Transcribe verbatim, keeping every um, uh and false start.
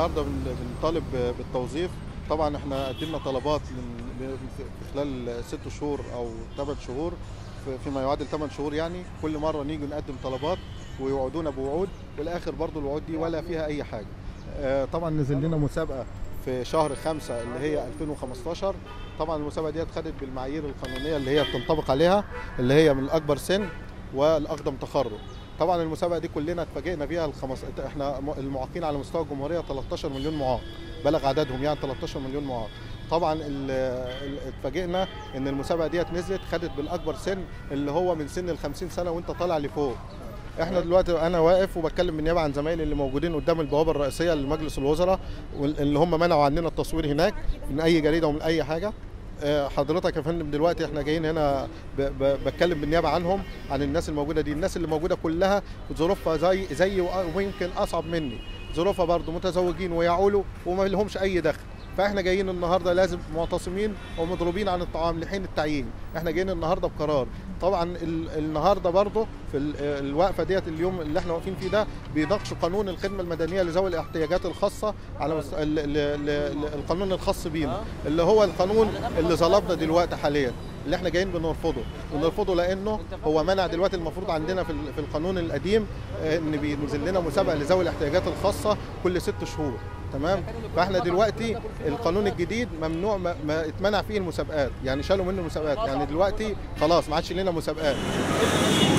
النهارده بنطالب بالتوظيف. طبعا احنا قدمنا طلبات في خلال ست شهور او ثمان شهور، فيما يعادل ثمان شهور يعني. كل مره نيجي نقدم طلبات ويوعدونا بوعود، والاخر برضو الوعود دي ولا فيها اي حاجه. طبعا نزل لنا مسابقه في شهر خمسة اللي هي ألفين وخمستاشر. طبعا المسابقه دي اتخذت بالمعايير القانونيه اللي هي بتنطبق عليها، اللي هي من الاكبر سن والاقدم تخرج. طبعا المسابقه دي كلنا اتفاجئنا بيها. الخمس... احنا المعاقين على مستوى الجمهوريه ثلاثة عشر مليون معاق، بلغ عددهم يعني ثلاثة عشر مليون معاق. طبعا اتفاجئنا ان المسابقه ديت نزلت خدت بالاكبر سن اللي هو من سن ال خمسين سنه وانت طالع لفوق. احنا دلوقتي انا واقف وبتكلم بالنيابه عن زمايلي اللي موجودين قدام البوابه الرئيسيه لمجلس الوزراء، اللي هم منعوا عننا التصوير هناك من اي جريده ومن اي حاجه. حضرتك يا فندم دلوقتي احنا جايين هنا بتكلم بالنيابه عنهم، عن الناس الموجوده دي. الناس اللي موجوده كلها ظروفها زي زي ويمكن اصعب مني، ظروفها برضه متزوجين ويعولوا وما لهمش اي دخل. فاحنا جايين النهارده لازم معتصمين ومضروبين عن الطعام لحين التعيين. احنا جايين النهارده بقرار. طبعا النهارده برضه في الوقفه ديت اليوم اللي احنا واقفين فيه ده بيناقشوا قانون الخدمه المدنيه لذوي الاحتياجات الخاصه، على القانون الخاص بينا اللي هو القانون اللي ظلمنا دلوقتي حاليا، اللي احنا جايين بنرفضه. بنرفضه لانه هو منع دلوقتي. المفروض عندنا في في القانون القديم ان بينزل لنا مسابقه لذوي الاحتياجات الخاصه كل ست شهور، تمام؟ فاحنا دلوقتي القانون الجديد ممنوع، ما, ما اتمنع فيه المسابقات، يعني شالوا منه المسابقات. يعني دلوقتي خلاص ما عادش لنا مسابقات.